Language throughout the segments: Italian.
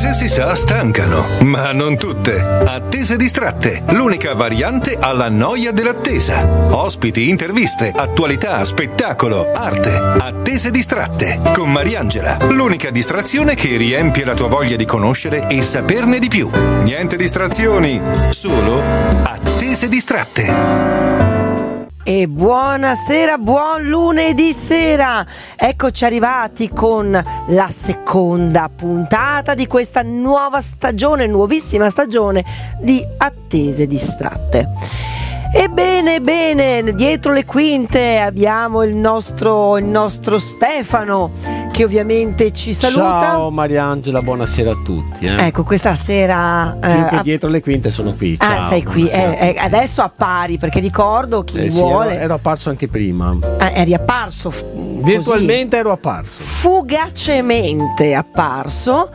attese si sa stancano, ma non tutte. Attese distratte, l'unica variante alla noia dell'attesa. Ospiti, interviste, attualità, spettacolo, arte. Attese distratte con Mariangela, l'unica distrazione che riempie la tua voglia di conoscere e saperne di più. Niente distrazioni, solo attese distratte. E buonasera, buon lunedì sera! Eccoci arrivati con la seconda puntata di questa nuova stagione, nuovissima stagione di Attese distratte. Ebbene, dietro le quinte abbiamo il nostro Stefano, che ovviamente ci saluta. Ciao Mariangela, buonasera a tutti. Ecco, questa sera che dietro le quinte sono qui. Ciao, sei qui. Adesso appari, perché ricordo chi vuole. Ero apparso anche prima. Eri apparso virtualmente, così, ero apparso. Fugacemente apparso.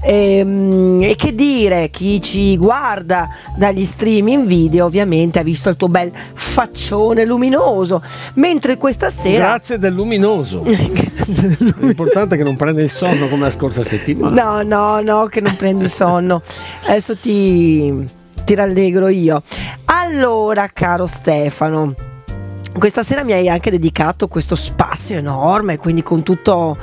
E che dire, chi ci guarda dagli streaming video ovviamente ha visto il tuo bel faccione luminoso, mentre questa sera grazie del luminoso. L'importante è che non prenda il sonno come la scorsa settimana. No, che non prendi sonno. Adesso ti rallegro io. Allora, caro Stefano, questa sera mi hai anche dedicato questo spazio enorme, quindi con tutta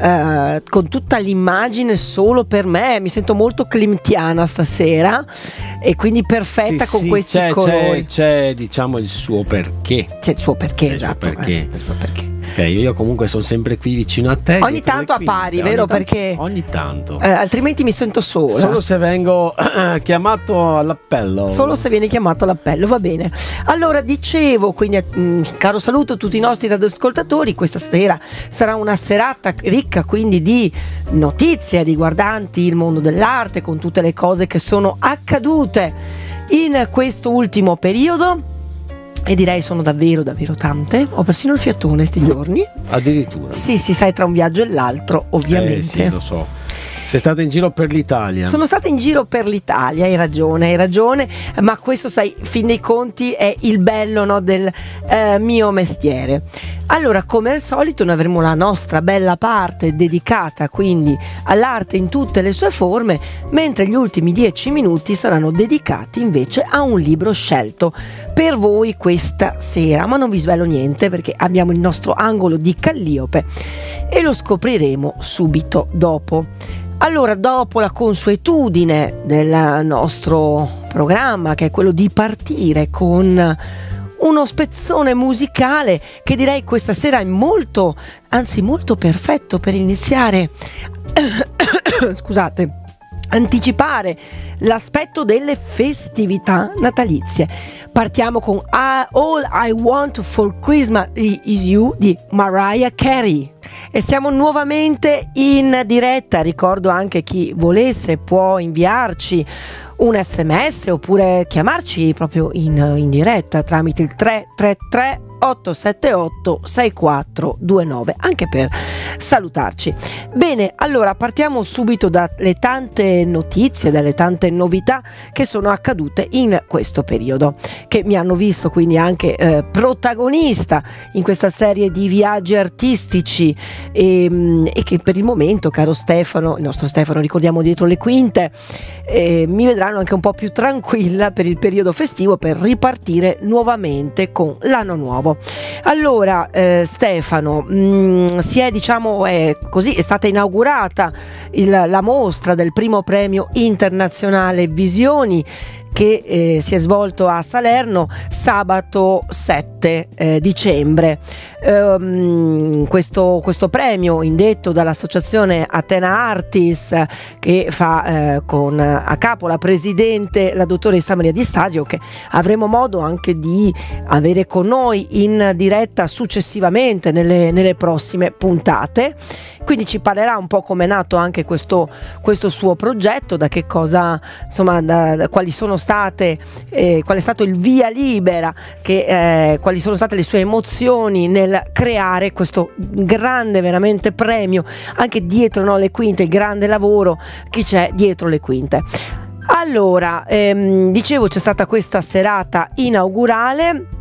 l'immagine solo per me. Mi sento molto klimtiana stasera e quindi perfetta con questi colori. C'è diciamo il suo perché. C'è il suo perché, esatto. Il suo perché. Ok, io comunque sono sempre qui vicino a te. Ogni tanto appari, vero? Perché ogni tanto. Altrimenti mi sento sola. Solo se vengo chiamato all'appello. Solo se vieni chiamato all'appello, va bene. Allora, dicevo, quindi caro saluto a tutti i nostri radioascoltatori. Questa sera sarà una serata ricca quindi di notizie riguardanti il mondo dell'arte, con tutte le cose che sono accadute in questo ultimo periodo. E direi sono davvero tante. Ho persino il fiatone sti giorni. Addirittura. Sì, sai, tra un viaggio e l'altro, ovviamente. Sì, lo so. Sei stata in giro per l'Italia. Sono stata in giro per l'Italia, hai ragione, ma questo, sai, fin dei conti è il bello, no, del mio mestiere. Allora, come al solito, noi avremo la nostra bella parte dedicata quindi all'arte in tutte le sue forme, mentre gli ultimi 10 minuti saranno dedicati invece a un libro scelto per voi questa sera, ma non vi svelo niente perché abbiamo il nostro angolo di Calliope e lo scopriremo subito dopo. Allora, dopo la consuetudine del nostro programma, che è quello di partire con uno spezzone musicale che direi questa sera è molto perfetto per iniziare scusate, anticipare l'aspetto delle festività natalizie. Partiamo con All I Want for Christmas Is You di Mariah Carey e siamo nuovamente in diretta. Ricordo anche chi volesse può inviarci un SMS oppure chiamarci proprio in diretta tramite il 333 878 6429 anche per salutarci. Bene, allora partiamo subito dalle tante notizie, dalle tante novità che sono accadute in questo periodo, che mi hanno visto quindi anche protagonista in questa serie di viaggi artistici e che per il momento, caro Stefano, il nostro Stefano, ricordiamo dietro le quinte, mi vedranno anche un po' più tranquilla per il periodo festivo, per ripartire nuovamente con l'anno nuovo. Allora, Stefano, è stata inaugurata la mostra del primo premio internazionale Visioni, che si è svolto a Salerno sabato 7 dicembre. Questo premio, indetto dall'associazione Athena Artis, che fa a capo la presidente, la dottoressa Maria Di Stasio, che avremo modo anche di avere con noi in diretta successivamente nelle prossime puntate. Quindi ci parlerà un po' come è nato anche questo suo progetto, da che cosa, insomma, da quali sono state, qual è stato il via libera, quali sono state le sue emozioni nel creare questo grande veramente premio, anche dietro, no, le quinte, il grande lavoro che c'è dietro le quinte. Allora, dicevo, c'è stata questa serata inaugurale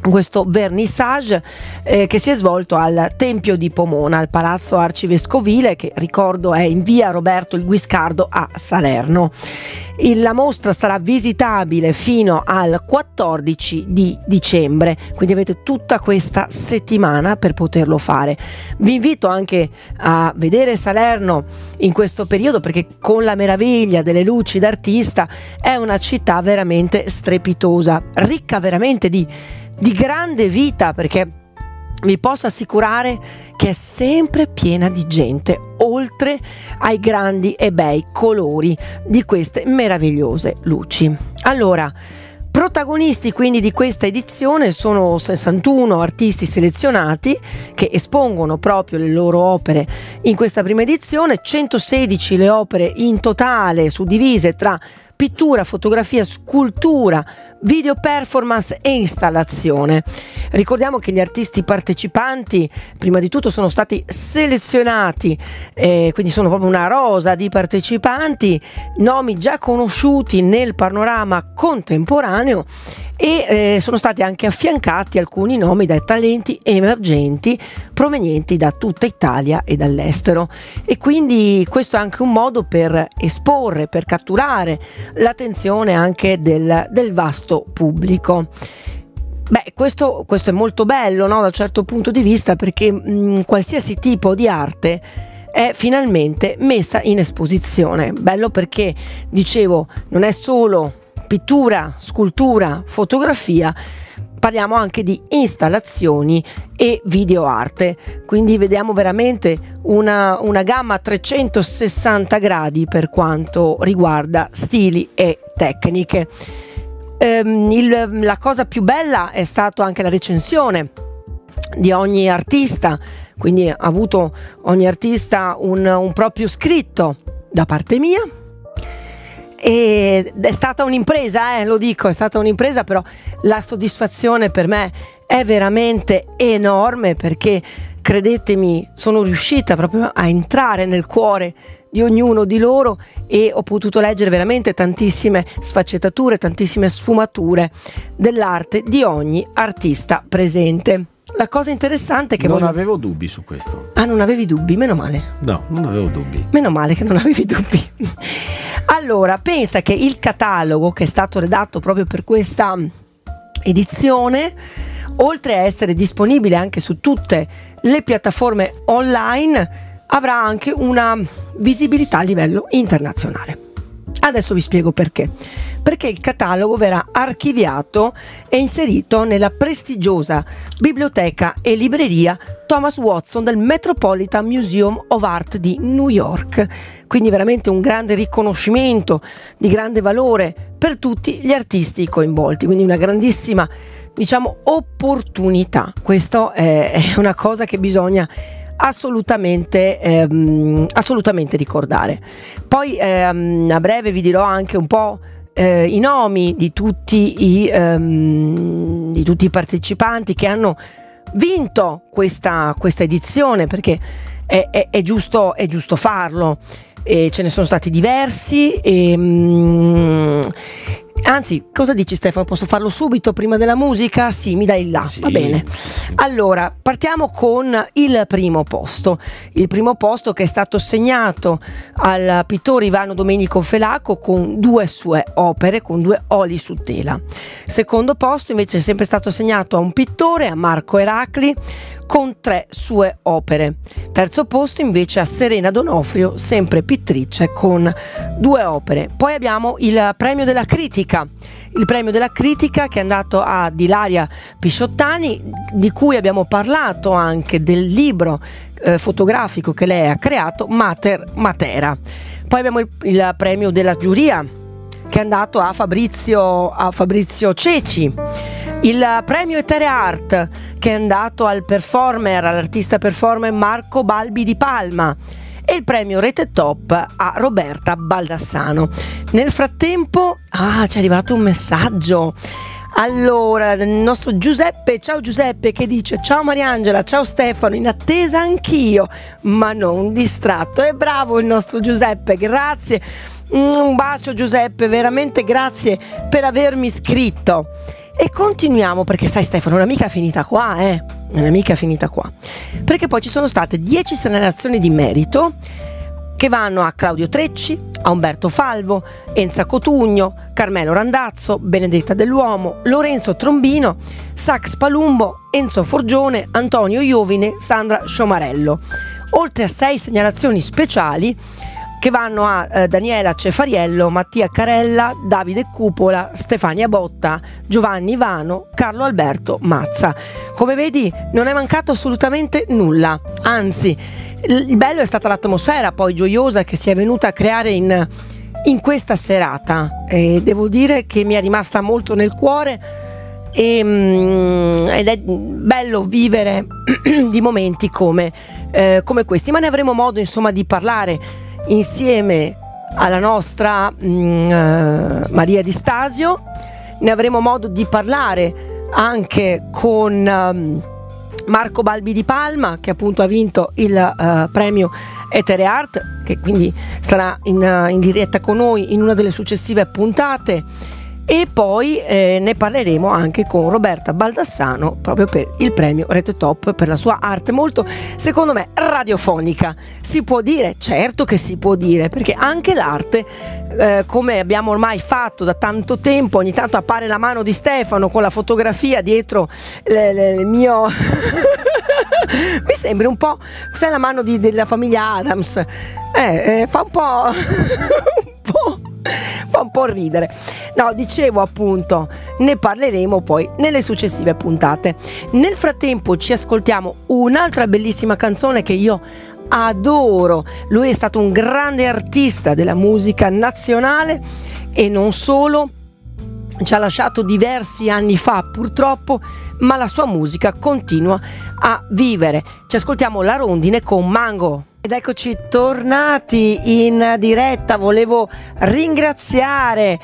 questo vernissage che si è svolto al Tempio di Pomona, al Palazzo Arcivescovile, che ricordo è in via Roberto il Guiscardo a Salerno. La mostra sarà visitabile fino al 14 di dicembre, quindi avete tutta questa settimana per poterlo fare. Vi invito anche a vedere Salerno in questo periodo, perché con la meraviglia delle luci d'artista è una città veramente strepitosa, ricca veramente di grande vita, perché vi posso assicurare che è sempre piena di gente, oltre ai grandi e bei colori di queste meravigliose luci. Allora, protagonisti quindi di questa edizione sono 61 artisti selezionati che espongono proprio le loro opere in questa prima edizione, 116 le opere in totale, suddivise tra pittura, fotografia, scultura, video performance e installazione. Ricordiamo che gli artisti partecipanti prima di tutto sono stati selezionati, quindi sono proprio una rosa di partecipanti, nomi già conosciuti nel panorama contemporaneo, e sono stati anche affiancati alcuni nomi dai talenti emergenti provenienti da tutta Italia e dall'estero, e quindi questo è anche un modo per esporre, per catturare l'attenzione anche del vasto pubblico. Beh, questo è molto bello, no? Da un certo punto di vista, perché qualsiasi tipo di arte è finalmente messa in esposizione. Bello perché, dicevo, non è solo pittura, scultura, fotografia, parliamo anche di installazioni e videoarte, quindi vediamo veramente una gamma a 360 gradi per quanto riguarda stili e tecniche. La cosa più bella è stato anche la recensione di ogni artista, quindi ha avuto ogni artista un proprio scritto da parte mia. Ed è stata un'impresa, lo dico, è stata un'impresa, però la soddisfazione per me è veramente enorme, perché credetemi, sono riuscita proprio a entrare nel cuore di ognuno di loro e ho potuto leggere veramente tantissime sfaccettature, tantissime sfumature dell'arte di ogni artista presente. La cosa interessante è che non avevo dubbi su questo. Ah, non avevi dubbi? Meno male. No, non avevo dubbi. Meno male che non avevi dubbi. Allora, pensa che il catalogo che è stato redatto proprio per questa edizione, oltre a essere disponibile anche su tutte le piattaforme online, avrà anche una visibilità a livello internazionale. Adesso vi spiego perché. Perché il catalogo verrà archiviato e inserito nella prestigiosa biblioteca e libreria Thomas Watson del Metropolitan Museum of Art di New York. Quindi veramente un grande riconoscimento di grande valore per tutti gli artisti coinvolti, quindi una grandissima, diciamo, opportunità. Questo è una cosa che bisogna assolutamente ricordare. Poi a breve vi dirò anche un po' i nomi di tutti i partecipanti che hanno vinto questa edizione, perché è giusto farlo, e ce ne sono stati diversi. Anzi, cosa dici Stefano? Posso farlo subito prima della musica? Sì, mi dai là, sì, va bene. Sì. Allora, partiamo con il primo posto. Il primo posto che è stato assegnato al pittore Ivano Domenico Felaco con 2 sue opere, con 2 oli su tela. Secondo posto invece è sempre stato assegnato a un pittore, a Marco Eracli, con 3 sue opere. Terzo posto invece a Serena Donofrio, sempre pittrice, con 2 opere. Poi abbiamo il premio della critica. Il premio della critica che è andato a Ilaria Pisciottani, di cui abbiamo parlato anche del libro fotografico che lei ha creato, Mater Matera. Poi abbiamo il premio della giuria che è andato a Fabrizio Ceci. Il premio Eterea Art che è andato all'artista performer Marco Balbi di Palma, e il premio Rete Top a Roberta Baldassano. Nel frattempo ci è arrivato un messaggio. Allora, il nostro Giuseppe, ciao Giuseppe, che dice: ciao Mariangela, ciao Stefano, in attesa anch'io, ma non distratto. È bravo il nostro Giuseppe, grazie. Un bacio Giuseppe, veramente grazie per avermi scritto. E continuiamo, perché sai Stefano, non è mica finita qua, non è mica finita qua, perché poi ci sono state 10 segnalazioni di merito che vanno a Claudio Trecci, a Umberto Falvo, Enza Cotugno, Carmelo Randazzo, Benedetta Dell'Uomo, Lorenzo Trombino, Sax Palumbo, Enzo Forgione, Antonio Iovine, Sandra Sciomarello, oltre a 6 segnalazioni speciali che vanno a Daniela Cefariello, Mattia Carella, Davide Cupola, Stefania Botta, Giovanni Ivano, Carlo Alberto Mazza. Come vedi non è mancato assolutamente nulla, anzi il bello è stata l'atmosfera poi gioiosa che si è venuta a creare in questa serata, e devo dire che mi è rimasta molto nel cuore, ed è bello vivere di momenti come questi, ma ne avremo modo insomma di parlare insieme alla nostra Maria Di Stasio, ne avremo modo di parlare anche con Marco Balbi di Palma, che appunto ha vinto il premio Etere Art, che quindi sarà in diretta con noi in una delle successive puntate, e poi ne parleremo anche con Roberta Baldassano proprio per il premio Rete Top per la sua arte molto, secondo me, radiofonica. Si può dire? Certo che si può dire, perché anche l'arte, come abbiamo ormai fatto da tanto tempo, ogni tanto appare la mano di Stefano con la fotografia dietro il mio mi sembra un po', sai, la mano della famiglia Adams, fa un po' fa un po' ridere. No, dicevo appunto, ne parleremo poi nelle successive puntate. Nel frattempo ci ascoltiamo un'altra bellissima canzone che io adoro. Lui è stato un grande artista della musica nazionale e non solo, ci ha lasciato diversi anni fa purtroppo, ma la sua musica continua a vivere. Ci ascoltiamo La Rondine con Mango. Ed eccoci tornati in diretta. Volevo ringraziare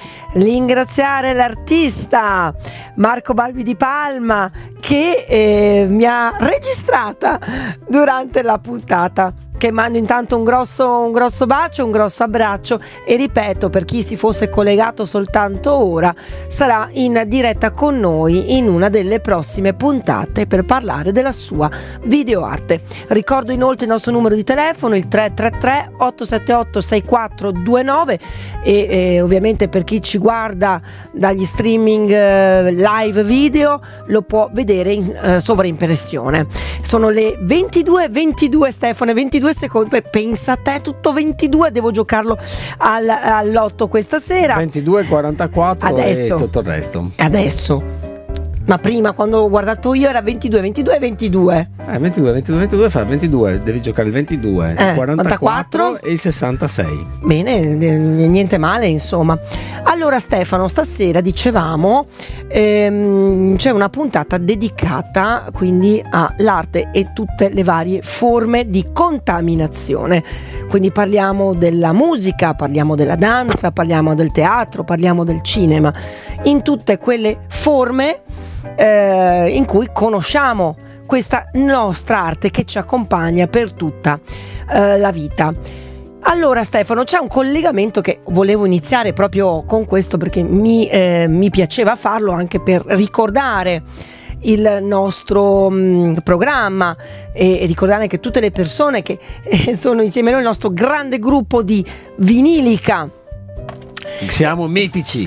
l'artista Marco Balbi di Palma che mi ha registrata durante la puntata, che mando intanto un grosso bacio, un grosso abbraccio, e ripeto, per chi si fosse collegato soltanto ora, sarà in diretta con noi in una delle prossime puntate per parlare della sua videoarte. Ricordo inoltre il nostro numero di telefono, il 333 878 6429, e ovviamente per chi ci guarda dagli streaming live video lo può vedere in sovraimpressione. Sono le 22:22 Stefano, 22 secondi, pensa a te, tutto 22, devo giocarlo al lotto questa sera. 22:44 adesso, e tutto il resto. Adesso, ma prima quando ho guardato io era 22 22 fa 22, devi giocare il 22, il 44 e il 66. Bene, niente male insomma. Allora Stefano, stasera dicevamo c'è una puntata dedicata quindi all'arte e tutte le varie forme di contaminazione. Quindi parliamo della musica, parliamo della danza, parliamo del teatro, parliamo del cinema, in tutte quelle forme in cui conosciamo questa nostra arte che ci accompagna per tutta la vita. Allora Stefano, c'è un collegamento che volevo iniziare proprio con questo, perché mi piaceva farlo anche per ricordare il nostro programma e ricordare anche tutte le persone che sono insieme a noi, il nostro grande gruppo di Vinilica. Siamo mitici.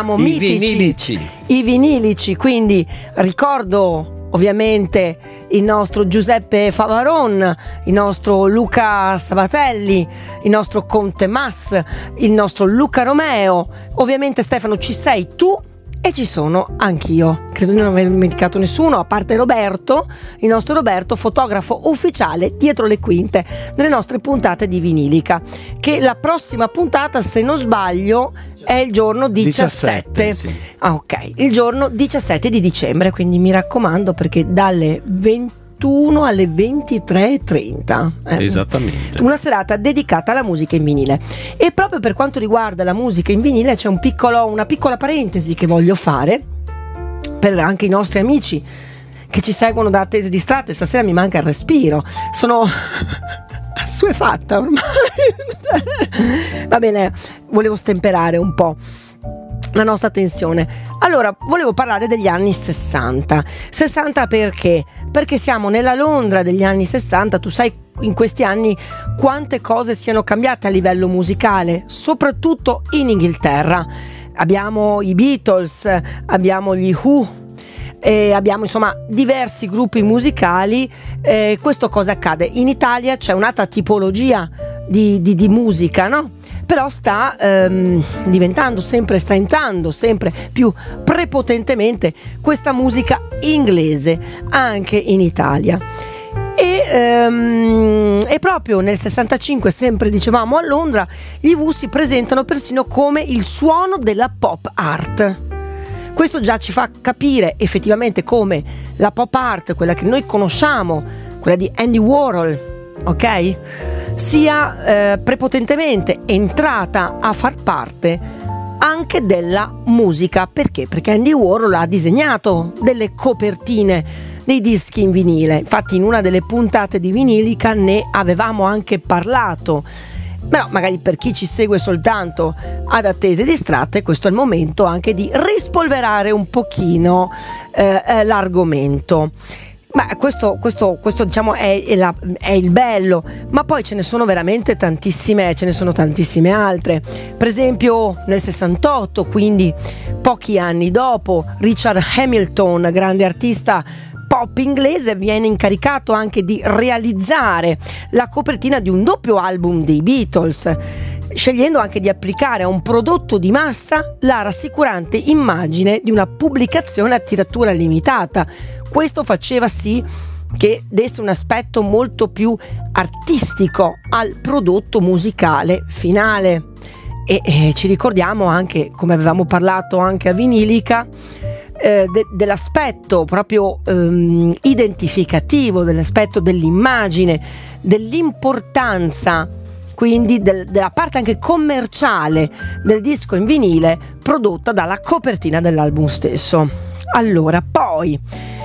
I vinilici, quindi ricordo ovviamente il nostro Giuseppe Favaron, il nostro Luca Sabatelli, il nostro Conte Mas, il nostro Luca Romeo. Ovviamente Stefano ci sei tu e ci sono anch'io. Credo di non aver dimenticato nessuno, a parte Roberto, il nostro Roberto, fotografo ufficiale dietro le quinte delle nostre puntate di Vinilica, che la prossima puntata, se non sbaglio, è il giorno 17. Sì. Ah, ok, il giorno 17 di dicembre, quindi mi raccomando, perché dalle 21 alle 23:30 esattamente, una serata dedicata alla musica in vinile. E proprio per quanto riguarda la musica in vinile c'è una piccola parentesi che voglio fare per anche i nostri amici che ci seguono da Attese Distratte. Stasera mi manca il respiro, sono assuefatta ormai. Va bene, volevo stemperare un po'. la nostra attenzione. Allora, volevo parlare degli anni 60. 60 perché? Perché siamo nella Londra degli anni 60, tu sai in questi anni quante cose siano cambiate a livello musicale, soprattutto in Inghilterra. Abbiamo i Beatles, abbiamo gli Who, abbiamo insomma diversi gruppi musicali. Questo cosa accade? In Italia c'è un'altra tipologia di musica, no? Però sta diventando sta entrando sempre più prepotentemente questa musica inglese anche in Italia. E proprio nel 65, sempre dicevamo a Londra, gli Who si presentano persino come il suono della pop art. Questo già ci fa capire effettivamente come la pop art, quella che noi conosciamo, quella di Andy Warhol, ok? Sia prepotentemente entrata a far parte anche della musica. Perché? Perché Andy Warhol ha disegnato delle copertine dei dischi in vinile. Infatti in una delle puntate di Vinilica ne avevamo anche parlato, però magari per chi ci segue soltanto ad Attese Distratte, questo è il momento anche di rispolverare un pochino l'argomento. Ma questo diciamo è il bello, ma poi ce ne sono veramente tantissime, ce ne sono tantissime altre. Per esempio nel 68, quindi pochi anni dopo, Richard Hamilton, grande artista pop inglese, viene incaricato anche di realizzare la copertina di un doppio album dei Beatles, scegliendo anche di applicare a un prodotto di massa la rassicurante immagine di una pubblicazione a tiratura limitata. Questo faceva sì che desse un aspetto molto più artistico al prodotto musicale finale. E ci ricordiamo anche, come avevamo parlato anche a Vinilica, dell'aspetto proprio identificativo, dell'aspetto dell'immagine, dell'importanza quindi della parte anche commerciale del disco in vinile prodotta dalla copertina dell'album stesso. Allora, poi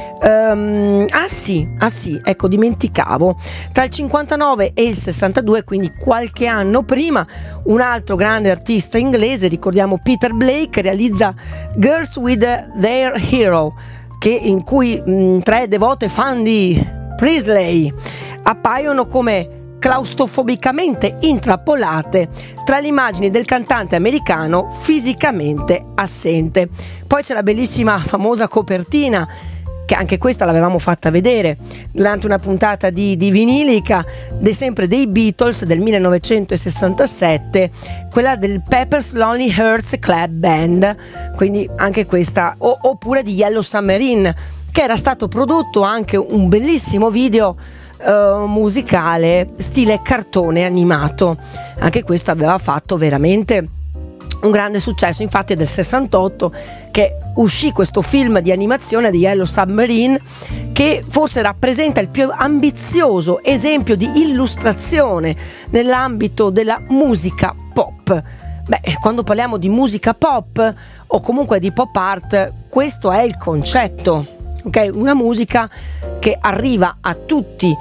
ecco, dimenticavo, tra il 59 e il 62, quindi qualche anno prima, un altro grande artista inglese, ricordiamo Peter Blake, realizza Girls with Their Hero, in cui tre devote fan di Presley appaiono come claustrofobicamente intrappolate tra le immagini del cantante americano fisicamente assente. Poi c'è la bellissima famosa copertina, che anche questa l'avevamo fatta vedere durante una puntata di Vinilica, sempre dei Beatles del 1967, quella del Pepper's Lonely Hearts Club Band, quindi anche questa, oppure di Yellow Submarine, che era stato prodotto anche un bellissimo video musicale stile cartone animato. Anche questo aveva fatto veramente un grande successo. Infatti è del 68 che uscì questo film di animazione di Yellow Submarine, che forse rappresenta il più ambizioso esempio di illustrazione nell'ambito della musica pop. Quando parliamo di musica pop o comunque di pop art, questo è il concetto, ok? Una musica che arriva a tutti,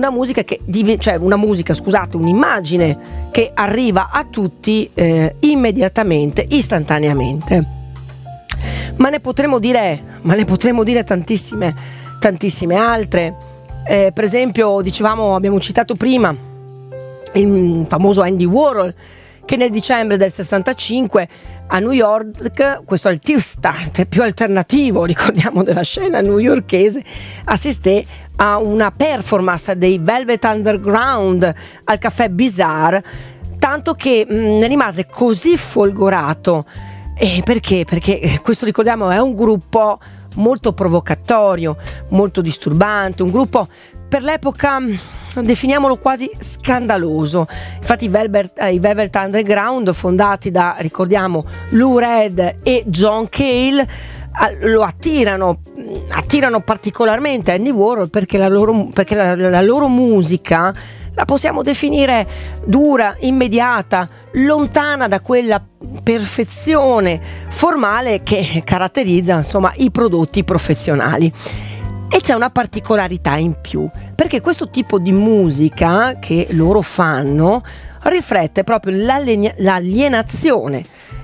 un'immagine che arriva a tutti immediatamente, istantaneamente. Ma ne potremmo dire tantissime altre. Per esempio, abbiamo citato prima il famoso Andy Warhol, che nel dicembre del 65 a New York, questo è il Tea Start più alternativo, ricordiamo, della scena newyorkese, assisté a una performance dei Velvet Underground al Caffè Bizarre, tanto che ne rimase così folgorato. Perché? Perché questo, ricordiamo, è un gruppo molto provocatorio, molto disturbante, un gruppo per l'epoca, definiamolo quasi scandaloso. Infatti i Velvet Underground, fondati da, ricordiamo, Lou Reed e John Cale, lo attirano particolarmente Andy Warhol perché la loro musica la possiamo definire dura, immediata, lontana da quella perfezione formale che caratterizza, insomma, i prodotti professionali. E c'è una particolarità in più, perché questo tipo di musica che loro fanno riflette proprio l'alienazione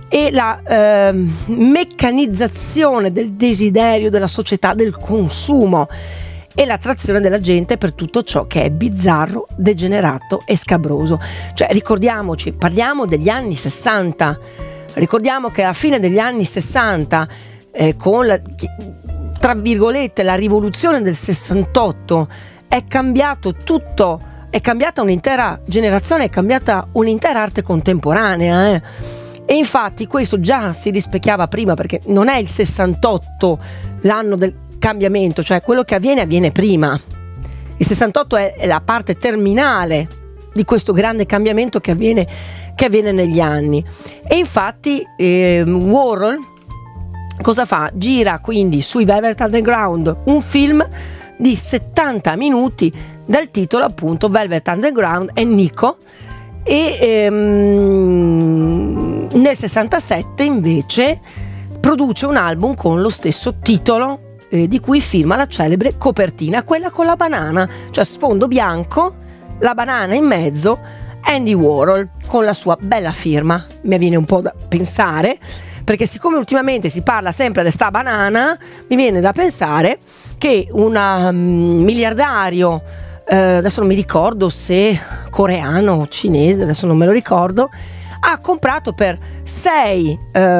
e la meccanizzazione del desiderio della società del consumo e l'attrazione della gente per tutto ciò che è bizzarro, degenerato e scabroso. Cioè, ricordiamoci, parliamo degli anni 60, ricordiamo che alla fine degli anni 60 con la, tra virgolette, la rivoluzione del 68 è cambiato tutto, è cambiata un'intera generazione, è cambiata un'intera arte contemporanea, E infatti questo già si rispecchiava prima, perché non è il 68 l'anno del cambiamento, cioè quello che avviene prima. Il 68 è la parte terminale di questo grande cambiamento che avviene negli anni. E infatti Warhol cosa fa? Gira quindi sui Velvet Underground un film di 70 minuti dal titolo appunto Velvet Underground e Nico, e nel 67 invece produce un album con lo stesso titolo, di cui firma la celebre copertina, quella con la banana, cioè sfondo bianco, la banana in mezzo, Andy Warhol con la sua bella firma. Mi viene un po' da pensare, perché siccome ultimamente si parla sempre di sta banana, mi viene da pensare che un miliardario, adesso non mi ricordo se coreano o cinese, adesso non me lo ricordo, ha comprato per 6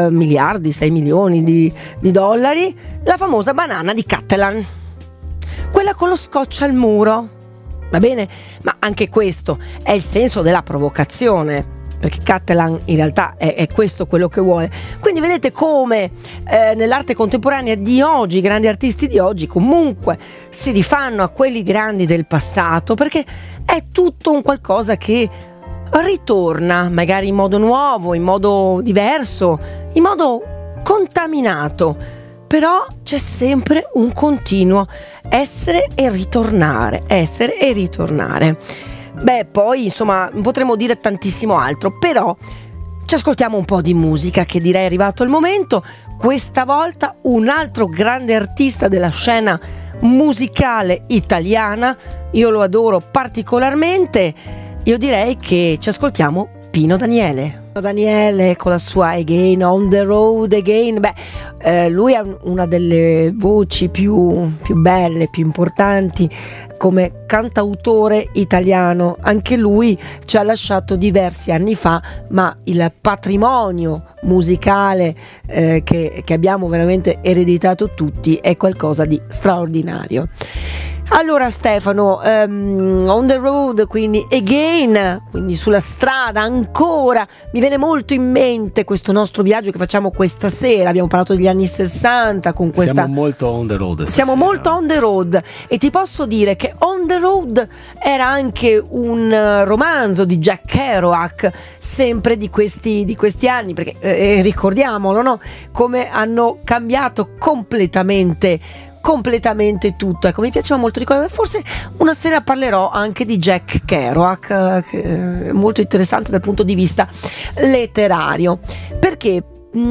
milioni di dollari la famosa banana di Catalan, quella con lo scotch al muro. Va bene? Ma anche questo è il senso della provocazione, perché Catalan in realtà è questo quello che vuole. Quindi vedete come nell'arte contemporanea di oggi, i grandi artisti di oggi comunque si rifanno a quelli grandi del passato, perché è tutto un qualcosa che ritorna magari in modo nuovo, in modo diverso, in modo contaminato, però c'è sempre un continuo essere e ritornare, essere e ritornare. Beh, poi insomma potremmo dire tantissimo altro, però ci ascoltiamo un po' di musica, che direi è arrivato il momento. Questa volta un altro grande artista della scena musicale italiana, io lo adoro particolarmente. Io direi che ci ascoltiamo Pino Daniele. Pino Daniele con la sua Again, On the Road Again. Lui ha una delle voci più belle, più importanti come cantautore italiano. Anche lui ci ha lasciato diversi anni fa, ma il patrimonio musicale che abbiamo veramente ereditato tutti è qualcosa di straordinario. Allora Stefano, On the Road, quindi Again, quindi sulla strada ancora, mi viene molto in mente questo nostro viaggio che facciamo questa sera. Abbiamo parlato degli anni 60 con questa... Siamo molto on the road stasera. Siamo molto on the road, e ti posso dire che On the Road era anche un romanzo di Jack Kerouac, sempre di questi anni, perché ricordiamolo, no? Come hanno cambiato completamente tutto. Ecco, mi piaceva molto ricordare, forse una sera parlerò anche di Jack Kerouac, che è molto interessante dal punto di vista letterario, perché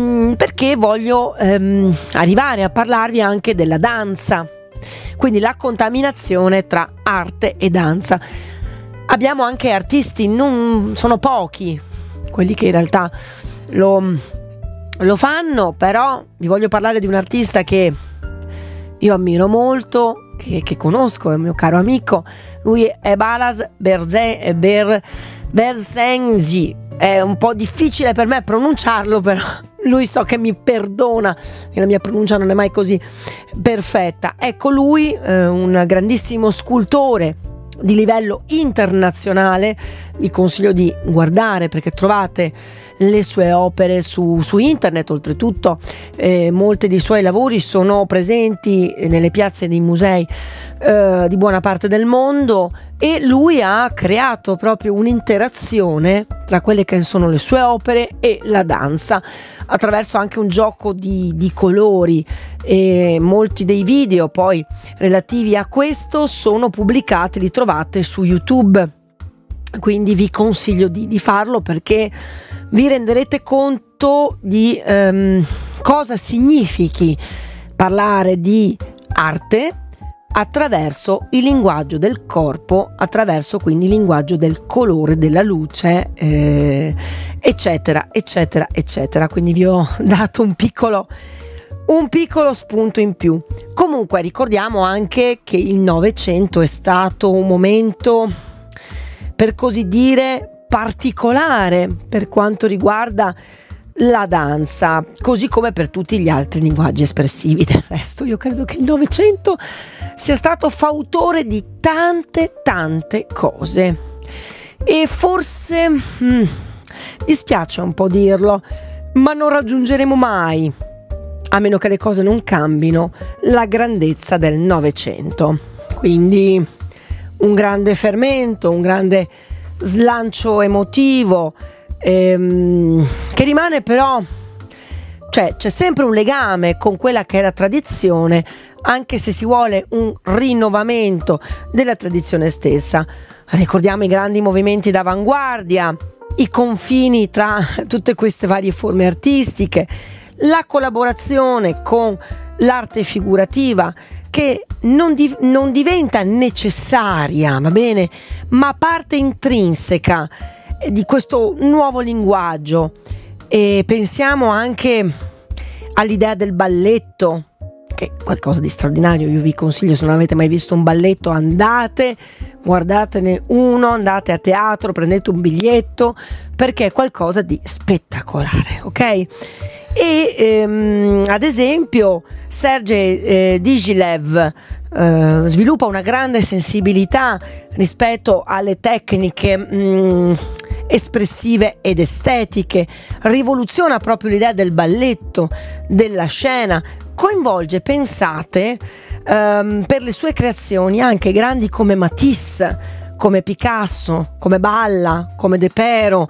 voglio arrivare a parlarvi anche della danza, quindi la contaminazione tra arte e danza. Abbiamo anche artisti, non sono pochi quelli che in realtà lo fanno, però vi voglio parlare di un artista che io ammiro molto, che conosco, è un mio caro amico. Lui è Balázs Berzenzi. È un po' difficile per me pronunciarlo, però lui so che mi perdona, che la mia pronuncia non è mai così perfetta. Ecco, lui un grandissimo scultore di livello internazionale. Vi consiglio di guardare, perché trovate le sue opere su internet. Oltretutto molti dei suoi lavori sono presenti nelle piazze dei musei di buona parte del mondo, e lui ha creato proprio un'interazione tra quelle che sono le sue opere e la danza, attraverso anche un gioco di colori, e molti dei video poi relativi a questo sono pubblicati, li trovate su YouTube, quindi vi consiglio di farlo, perché vi renderete conto di cosa significhi parlare di arte, attraverso il linguaggio del corpo, attraverso quindi il linguaggio del colore, della luce, eccetera, eccetera, eccetera. Quindi vi ho dato un piccolo spunto in più. Comunque ricordiamo anche che il Novecento è stato un momento, per così dire, particolare per quanto riguarda la danza, così come per tutti gli altri linguaggi espressivi. Del resto io credo che il Novecento sia stato fautore di tante cose, e forse dispiace un po' dirlo, ma non raggiungeremo mai, a meno che le cose non cambino, la grandezza del Novecento. Quindi un grande fermento, un grande slancio emotivo, che rimane però, cioè c'è sempre un legame con quella che è la tradizione, anche se si vuole un rinnovamento della tradizione stessa. Ricordiamo i grandi movimenti d'avanguardia, i confini tra tutte queste varie forme artistiche, la collaborazione con l'arte figurativa, che non diventa necessaria, va bene, ma parte intrinseca di questo nuovo linguaggio. E pensiamo anche all'idea del balletto, che è qualcosa di straordinario. Io vi consiglio, se non avete mai visto un balletto, andate, guardatene uno, andate a teatro, prendete un biglietto, perché è qualcosa di spettacolare, ok? E ad esempio Sergej Diaghilev sviluppa una grande sensibilità rispetto alle tecniche espressive ed estetiche, rivoluziona proprio l'idea del balletto, della scena, coinvolge, pensate, per le sue creazioni anche grandi come Matisse, come Picasso, come Balla, come De Pero,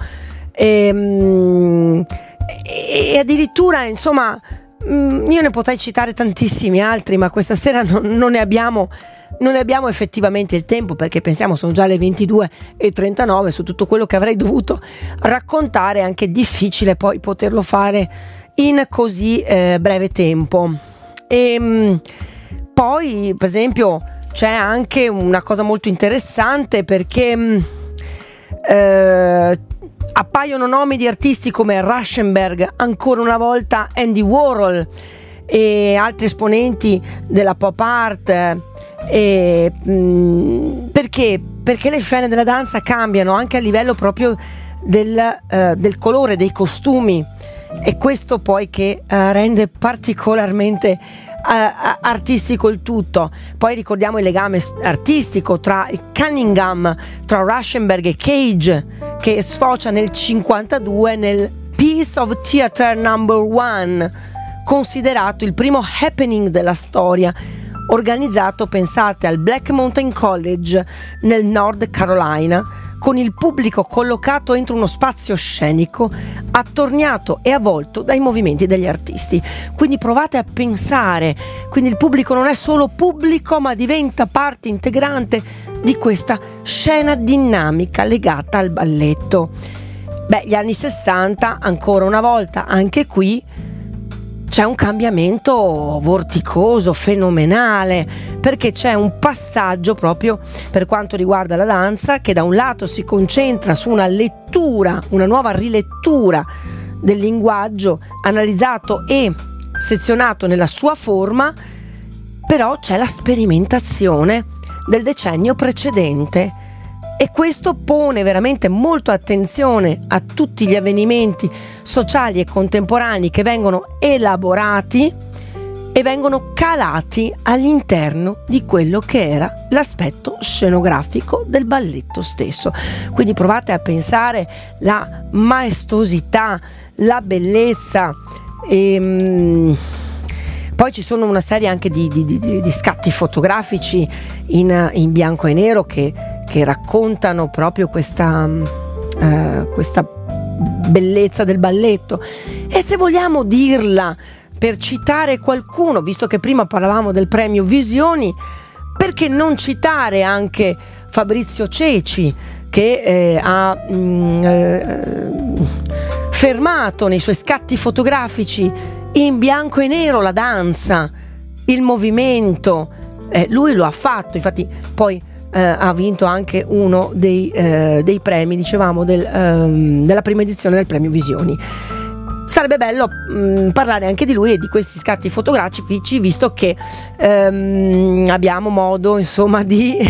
e addirittura, insomma, io ne potrei citare tantissimi altri, ma questa sera non ne abbiamo effettivamente il tempo, perché pensiamo sono già le 22:39. Su tutto quello che avrei dovuto raccontare è anche difficile poi poterlo fare in così breve tempo. E poi, per esempio, c'è anche una cosa molto interessante, perché appaiono nomi di artisti come Rauschenberg, ancora una volta Andy Warhol e altri esponenti della pop art. Perché le scene della danza cambiano anche a livello proprio del colore, dei costumi, e questo poi che rende particolarmente artistico il tutto. Poi ricordiamo il legame artistico tra il Cunningham, tra Rauschenberg e Cage, che sfocia nel 1952 nel Piece of Theatre No. 1, considerato il primo happening della storia, organizzato, pensate, al Black Mountain College nel North Carolina, con il pubblico collocato entro uno spazio scenico attorniato e avvolto dai movimenti degli artisti. Quindi provate a pensare, quindi il pubblico non è solo pubblico, ma diventa parte integrante di questa scena dinamica legata al balletto. Beh, gli anni 60, ancora una volta, anche qui c'è un cambiamento vorticoso, fenomenale, perché c'è un passaggio proprio per quanto riguarda la danza, che da un lato si concentra su una lettura, una nuova rilettura del linguaggio, analizzato e sezionato nella sua forma, però c'è la sperimentazione del decennio precedente, e questo pone veramente molto attenzione a tutti gli avvenimenti sociali e contemporanei che vengono elaborati e vengono calati all'interno di quello che era l'aspetto scenografico del balletto stesso. Quindi provate a pensare la maestosità, la bellezza, e poi ci sono una serie anche di scatti fotografici in bianco e nero che raccontano proprio questa bellezza del balletto. E se vogliamo dirla, per citare qualcuno, visto che prima parlavamo del premio Visioni, perché non citare anche Fabrizio Ceci, che ha fermato nei suoi scatti fotografici in bianco e nero la danza, il movimento, lui lo ha fatto, infatti poi ha vinto anche uno dei premi, dicevamo, della prima edizione del premio Visioni. Sarebbe bello parlare anche di lui e di questi scatti fotografici, visto che abbiamo modo, insomma, di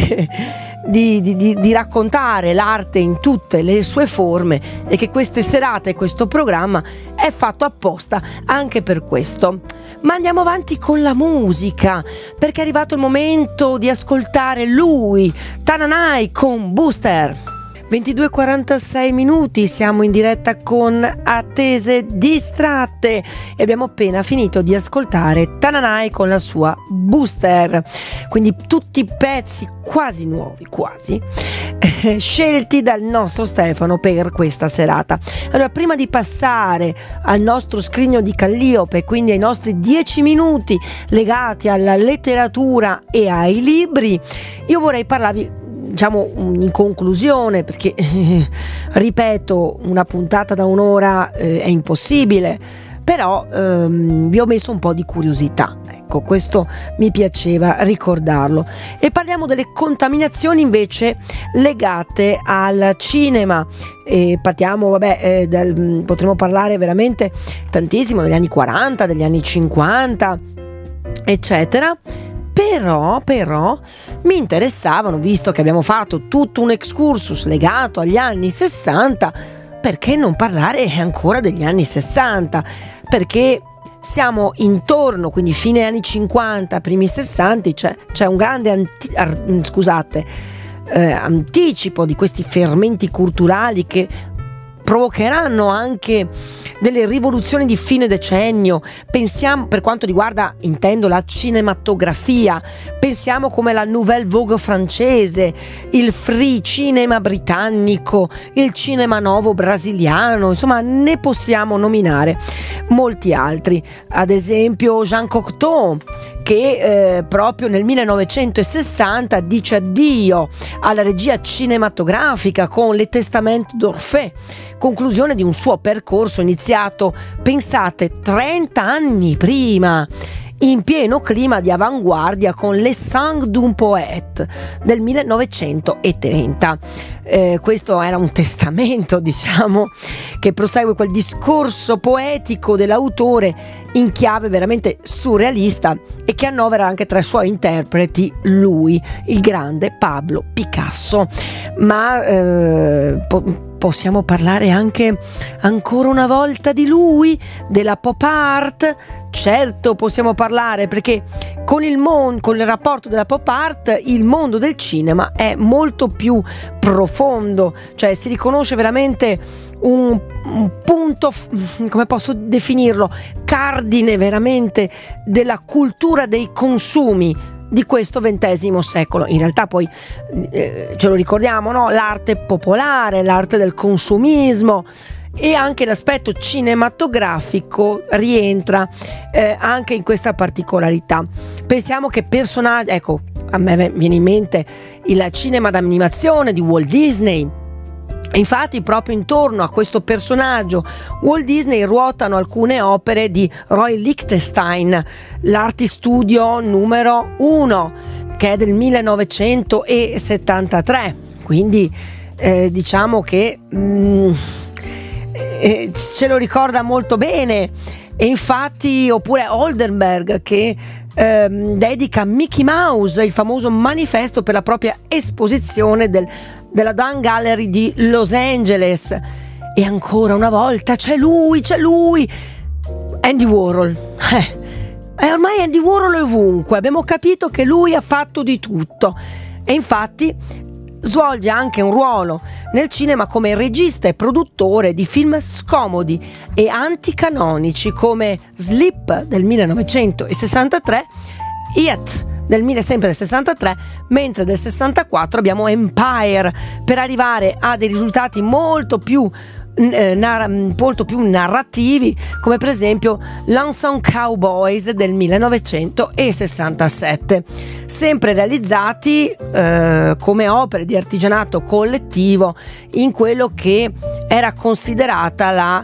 raccontare l'arte in tutte le sue forme, e che queste serate e questo programma è fatto apposta anche per questo. Ma andiamo avanti con la musica, perché è arrivato il momento di ascoltare lui, Tananai con Booster. 22:46 minuti, siamo in diretta con Attese Distratte e abbiamo appena finito di ascoltare Tananai con la sua Booster, quindi tutti pezzi quasi nuovi, quasi scelti dal nostro Stefano per questa serata. Allora, prima di passare al nostro scrigno di Calliope, quindi ai nostri 10 minuti legati alla letteratura e ai libri, io vorrei parlarvi, diciamo, in conclusione, perché ripeto, una puntata da un'ora è impossibile, però vi ho messo un po' di curiosità, ecco, questo mi piaceva ricordarlo. E parliamo delle contaminazioni invece legate al cinema. E partiamo, potremmo parlare veramente tantissimo degli anni 40, degli anni 50, eccetera. Però mi interessavano, visto che abbiamo fatto tutto un excursus legato agli anni 60, perché non parlare ancora degli anni 60? Perché siamo intorno, quindi fine anni 50, primi 60, c'è un grande anticipo di questi fermenti culturali che provocheranno anche delle rivoluzioni di fine decennio. Pensiamo, per quanto riguarda, intendo, la cinematografia, pensiamo come la Nouvelle Vogue francese, il free cinema britannico, il cinema nuovo brasiliano, insomma ne possiamo nominare molti altri. Ad esempio Jean Cocteau, che proprio nel 1960 dice addio alla regia cinematografica con Le Testament d'Orphée, conclusione di un suo percorso iniziato, pensate, 30 anni prima, in pieno clima di avanguardia con Les Sangs d'un Poète del 1930. Questo era un testamento, diciamo, che prosegue quel discorso poetico dell'autore in chiave veramente surrealista e che annovera anche tra i suoi interpreti lui, il grande Pablo Picasso. Ma possiamo parlare anche ancora una volta di lui, della pop art. Certo, possiamo parlare, perché con il rapporto della pop art il mondo del cinema è molto più profondo, cioè si riconosce veramente un punto, come posso definirlo, cardine veramente della cultura dei consumi di questo XX secolo. In realtà poi ce lo ricordiamo, no? L'arte popolare, l'arte del consumismo, e anche l'aspetto cinematografico rientra anche in questa particolarità. Pensiamo che personaggi, ecco, a me viene in mente il cinema d'animazione di Walt Disney. Infatti proprio intorno a questo personaggio Walt Disney ruotano alcune opere di Roy Lichtenstein, l'Art Studio numero 1, che è del 1973, quindi diciamo che ce lo ricorda molto bene. E infatti, oppure Oldenburg, che dedica a Mickey Mouse il famoso manifesto per la propria esposizione della Dun Gallery di Los Angeles. E ancora una volta c'è lui, Andy Warhol. Ormai Andy Warhol è ovunque, abbiamo capito che lui ha fatto di tutto, e infatti svolge anche un ruolo nel cinema come regista e produttore di film scomodi e anticanonici come Sleep del 1963, It sempre del 63, mentre del 64 abbiamo Empire, per arrivare a dei risultati molto più narrativi, come per esempio Lonesome Cowboys del 1967, sempre realizzati come opere di artigianato collettivo in quello che era considerata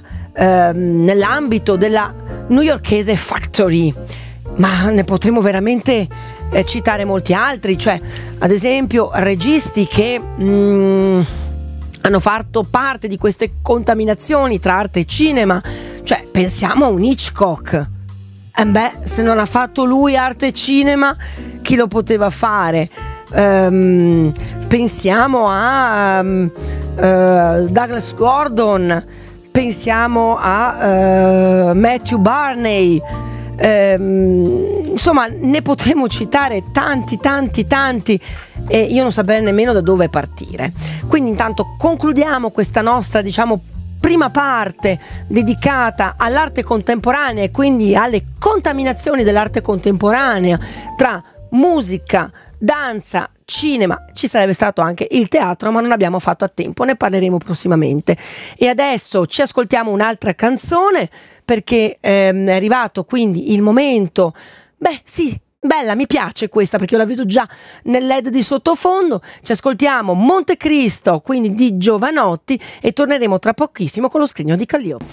nell'ambito della newyorkese Factory. Ma ne potremo veramente citare molti altri, cioè ad esempio registi che hanno fatto parte di queste contaminazioni tra arte e cinema, cioè pensiamo a un Hitchcock. Se non ha fatto lui arte e cinema, chi lo poteva fare? Pensiamo a Douglas Gordon, pensiamo a Matthew Barney, insomma ne potremmo citare tanti e io non saprei nemmeno da dove partire. Quindi intanto concludiamo questa nostra, diciamo, prima parte dedicata all'arte contemporanea e quindi alle contaminazioni dell'arte contemporanea tra musica, danza, cinema. Ci sarebbe stato anche il teatro, ma non abbiamo fatto a tempo, ne parleremo prossimamente. E adesso ci ascoltiamo un'altra canzone, perché è arrivato quindi il momento. Sì, bella, mi piace questa perché io la vedo già nel LED di sottofondo. Ci ascoltiamo Montecristo, quindi di Jovanotti, e torneremo tra pochissimo con lo scrigno di Calliope.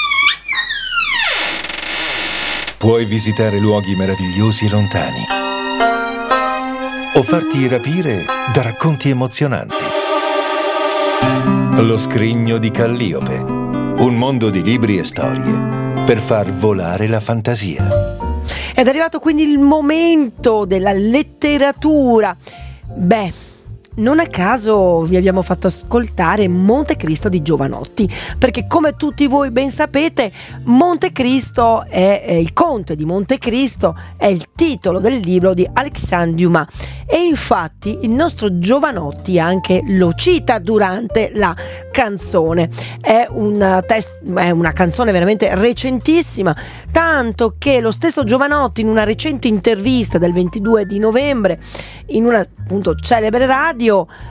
Puoi visitare luoghi meravigliosi e lontani o farti rapire da racconti emozionanti. Lo scrigno di Calliope, un mondo di libri e storie per far volare la fantasia. Ed è arrivato quindi il momento della letteratura. Non a caso vi abbiamo fatto ascoltare Montecristo di Jovanotti, perché come tutti voi ben sapete, Montecristo è il Conte di Montecristo, è il titolo del libro di Alexandre Dumas, e infatti il nostro Jovanotti anche lo cita durante la canzone. È una canzone veramente recentissima, tanto che lo stesso Jovanotti in una recente intervista del 22 di novembre in una appunto celebre radio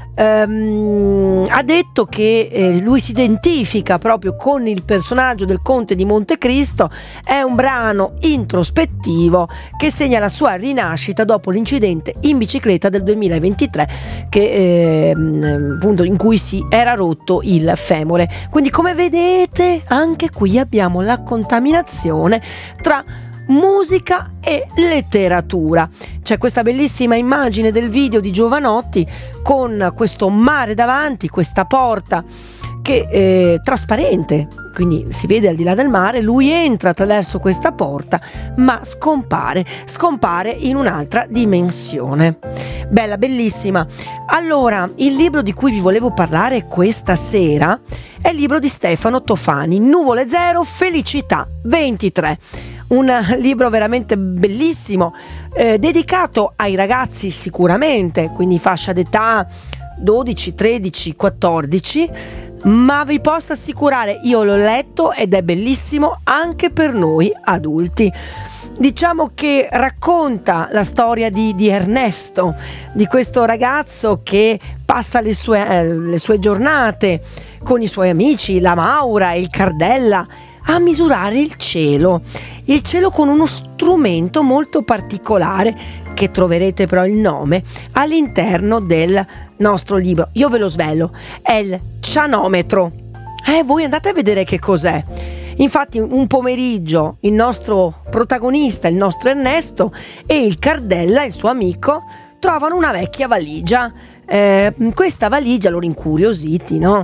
ha detto che lui si identifica proprio con il personaggio del Conte di Montecristo. È un brano introspettivo che segna la sua rinascita dopo l'incidente in bicicletta del 2023 che appunto in cui si era rotto il femore. Quindi come vedete anche qui abbiamo la contaminazione tra musica e letteratura. C'è questa bellissima immagine del video di Jovanotti con questo mare davanti, questa porta che è trasparente, quindi si vede al di là del mare. Lui entra attraverso questa porta ma scompare in un'altra dimensione. Bella, bellissima. Allora, il libro di cui vi volevo parlare questa sera è il libro di Stefano Tofani, Nuvole Zero, Felicità 23. Un libro veramente bellissimo, dedicato ai ragazzi sicuramente, quindi fascia d'età 12, 13, 14, ma vi posso assicurare, io l'ho letto ed è bellissimo anche per noi adulti. Diciamo che racconta la storia di Ernesto, di questo ragazzo che passa le sue giornate con i suoi amici, la Maura e il Cardella, a misurare il cielo con uno strumento molto particolare che troverete però il nome all'interno del nostro libro. Io ve lo svelo, è il cianometro. Voi andate a vedere che cos'è. Infatti un pomeriggio il nostro protagonista, il nostro Ernesto, e il Cardella, il suo amico, trovano una vecchia valigia. Questa valigia, loro incuriositi, no?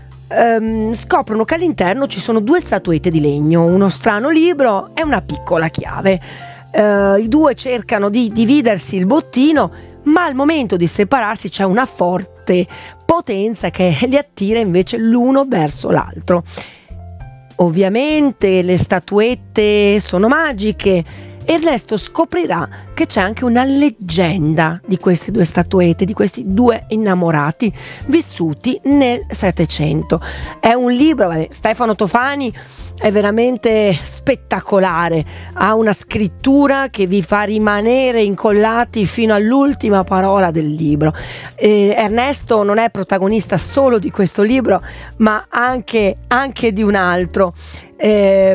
Scoprono che all'interno ci sono 2 statuette di legno, uno strano libro e una piccola chiave. I due cercano di dividersi il bottino, ma al momento di separarsi c'è una forte potenza che li attira invece l'uno verso l'altro. Ovviamente le statuette sono magiche. Ernesto scoprirà che c'è anche una leggenda di queste 2 statuette, di questi 2 innamorati vissuti nel Settecento. È un libro, Stefano Tofani è veramente spettacolare, ha una scrittura che vi fa rimanere incollati fino all'ultima parola del libro. Ernesto non è protagonista solo di questo libro, ma anche di un altro che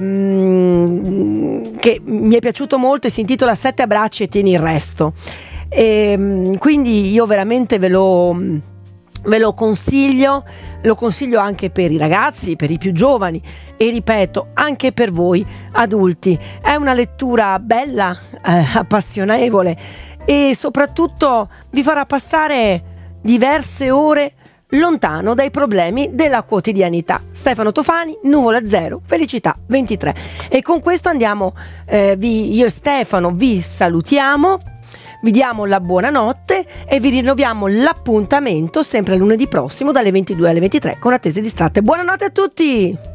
mi è piaciuto molto e si intitola 7 abbracci e tieni il resto. Quindi io veramente ve lo consiglio, lo consiglio anche per i ragazzi, per i più giovani e ripeto anche per voi adulti. È una lettura bella, appassionevole e soprattutto vi farà passare diverse ore lontano dai problemi della quotidianità. Stefano Tofani, Nuvola Zero, Felicità 23. E con questo andiamo, io e Stefano vi salutiamo, vi diamo la buonanotte e vi rinnoviamo l'appuntamento sempre lunedì prossimo dalle 22 alle 23 con Attese Distratte. Buonanotte a tutti!